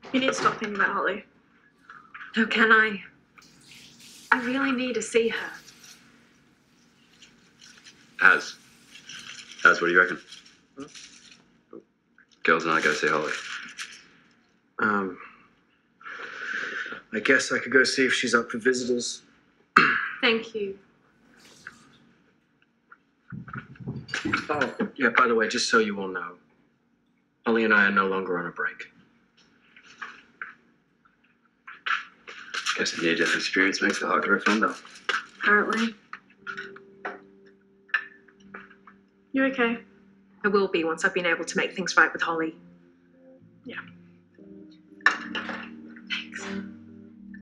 You need to stop thinking about Holly. How can I? I really need to see her. Haz, what do you reckon? Girls and I go see Holly. I guess I could go see if she's up for visitors. Thank you. Oh, yeah, by the way, just so you all know, Holly and I are no longer on a break. Guess a near-death experience makes the heart grow fonder. Apparently. You okay? I will be once I've been able to make things right with Holly. Yeah.